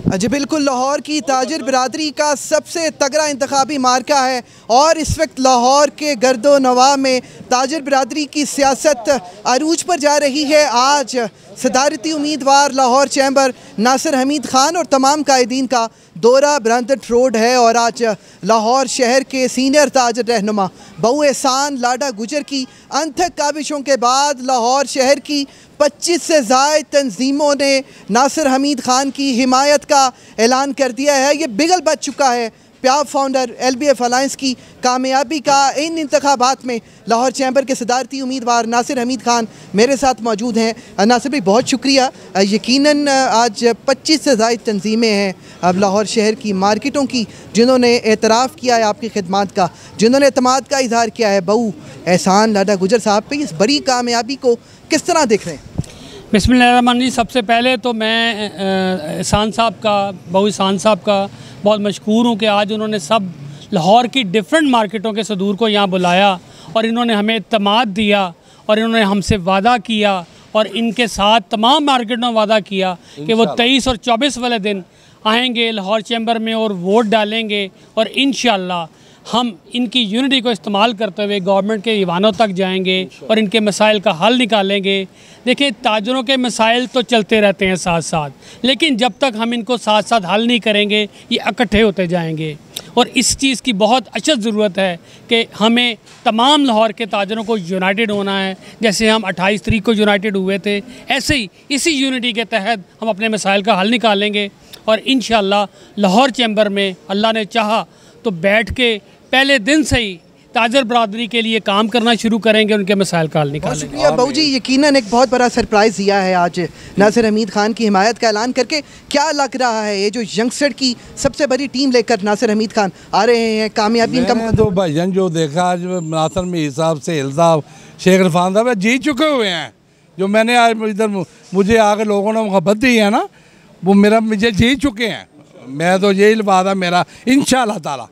जी बिल्कुल, लाहौर की ताजिर बिरादरी का सबसे तगड़ा इंतखाबी मार्का है और इस वक्त लाहौर के गर्दो नवा में ताजिर बिरादरी की सियासत अरूज पर जा रही है। आज सदारती उम्मीदवार लाहौर चैम्बर नासिर हमीद खान और तमाम कायदीन का दौरा ब्रांटन रोड है और आज लाहौर शहर के सीनियर ताजिर रहनुमा बहू एहसान लाडा गुजर की अनथक काविशों के बाद लाहौर शहर की 25 से ज़ायद तंजीमों ने नासिर हमीद खान की हिमायत का ऐलान कर दिया है। ये बिगल बच चुका है प्याब फाउंडर LBF अलायंस की कामयाबी का। इन इंतखाबात में लाहौर चैम्बर के सदारती उम्मीदवार नासिर हमीद खान मेरे साथ मौजूद हैं। नासिर भाई, बहुत शुक्रिया। यकीनन आज 25 से ज़ायद तंजीमें हैं अब लाहौर शहर की मार्केटों की जिन्होंने एतराफ़ किया है आपकी खिदमत का, जिन्होंने एतमाद का इजहार किया है बहू एहसान लाडा गुजर साहब पे। इस बड़ी कामयाबी को किस तरह देख रहे हैं? बिस्मिल्लाहिर्रहमानिर्रहीम। सबसे पहले तो मैं एहसान साहब का, बहू एहसान साहब का बहुत मशकूर हूँ कि आज उन्होंने सब लाहौर की डिफरेंट मार्केटों के सदूर को यहाँ बुलाया और इन्होंने हमें इत्तमाद दिया और इन्होंने हमसे वादा किया और इनके साथ तमाम मार्केटों में वादा किया कि वो 23 और 24 वाले दिन आएंगे लाहौर चैम्बर में और वोट डालेंगे और इंशाअल्लाह हम इनकी यूनिटी को इस्तेमाल करते हुए गवर्नमेंट के ईवानों तक जाएंगे और इनके मसाइल का हल निकालेंगे। देखिए, ताजरों के मसाइल तो चलते रहते हैं साथ साथ, लेकिन जब तक हम इनको साथ साथ हल नहीं करेंगे ये इकट्ठे होते जाएंगे और इस चीज़ की बहुत अशद ज़रूरत है कि हमें तमाम लाहौर के ताजरों को यूनाइटेड होना है। जैसे हम 28 तारीख को यूनाइटेड हुए थे, ऐसे ही इसी यूनिटी के तहत हम अपने मसाइल का हल निकालेंगे और इंशाअल्लाह लाहौर चैम्बर में अल्लाह ने चाहा तो बैठ के पहले दिन से ही ताजर बरादरी के लिए काम करना शुरू करेंगे, उनके मसाइल का हल निकालेंगे। शुक्रिया बहू जी, यकीनन एक बहुत बड़ा सरप्राइज़ दिया है आज नासिर हमीद खान की हिमायत का ऐलान करके। क्या लग रहा है ये जो यंगस्टर की सबसे बड़ी टीम लेकर नासिर हमीद खान आ रहे हैं, कामयाबी इनका? तो भाईजान जो देखा आज नासिर हमीद साहब, सेहल साहब, शेख इरफान साहब जीत चुके हुए हैं। जो मैंने आज इधर मुझे आके लोगों ने मोहब्बत दी है ना, वो मुझे जीत चुके हैं। मैं तो यही वादा मेरा इंशाअल्लाह ताला।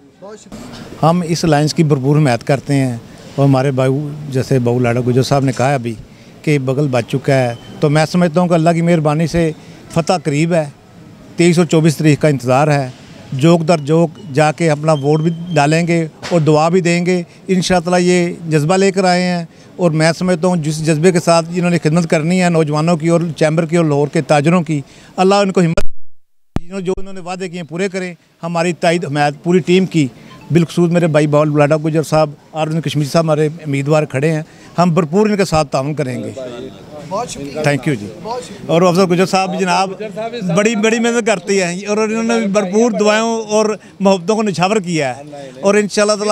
हम इस अलायंस की भरपूर हिमायत करते हैं और हमारे बहू जैसे बहू लाडा गुजर साहब ने कहा अभी कि बगल बच चुका है, तो मैं समझता हूँ कि अल्लाह की मेहरबानी से फ़तह करीब है। 23 और 24 तारीख का इंतज़ार है। जोक दर जोक जाके अपना वोट भी डालेंगे और दुआ भी देंगे। इंशाअल्लाह ये जज्बा लेकर आए हैं और मैं समझता हूँ जिस जज्बे के साथ जिन्होंने खिदमत करनी है नौजवानों की और चैम्बर की और लाहौर के ताजरों की, अल्लाह उनको हिम्मत जो उन्होंने वादे किए पूरे करें। हमारी तायद हिमायत पूरी टीम की, बिलखसूस मेरे भाई बहू लाडा गुजर साहब और कश्मीर साहब हमारे उम्मीदवार खड़े हैं। हम भरपूर इनके साथ ताउन करेंगे। बहुत शुक्रिया, थैंक यू जी। और अफसर गुजर साहब भी जनाब बड़ी मेहनत करती हैं और इन्होंने भरपूर दुआओं और मोहब्बतों को निछावर किया है और इंशाअल्लाह ताला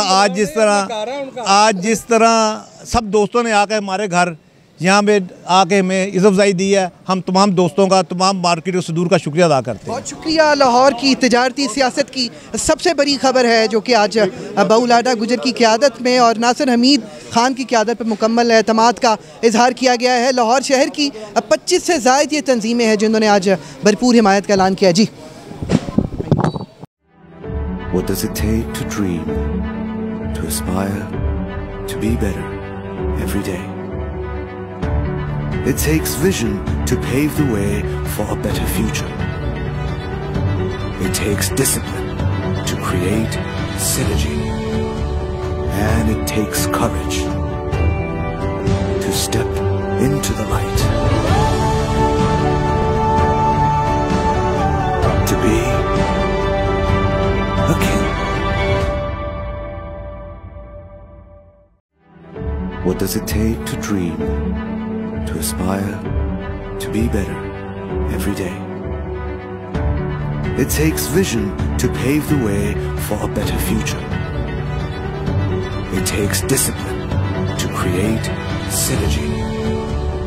आज जिस तरह सब दोस्तों ने आकर हमारे घर यहाँ पे आके हमें इज़्ज़त अफ़ज़ाई दी है, हम तमाम दोस्तों का, तमाम मार्केट और सदूर का शुक्रिया अदा करते हैं। बहुत शुक्रिया। लाहौर की तिजारती सियासत की सबसे बड़ी खबर है जो कि आज बहू लाडा गुजर की क़यादत में और नासिर हमीद खान की क़यादत पर मुकम्मल एतमाद का इजहार किया गया है। लाहौर शहर की 25 से ज़ायद ये तंजीमें हैं जिन्होंने आज भरपूर हिमायत का ऐलान किया। जी What does it take to dream, to aspire, to be better every day? It takes vision to pave the way for a better future. It takes discipline to create synergy. And it takes courage to step into the light. To be a king. What does it take to dream, to aspire, to be better every day? It takes vision to pave the way for a better future. It takes discipline to create synergy.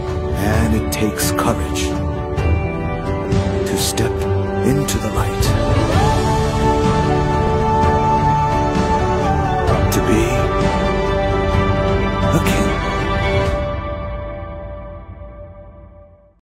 And it takes courage to step into the light.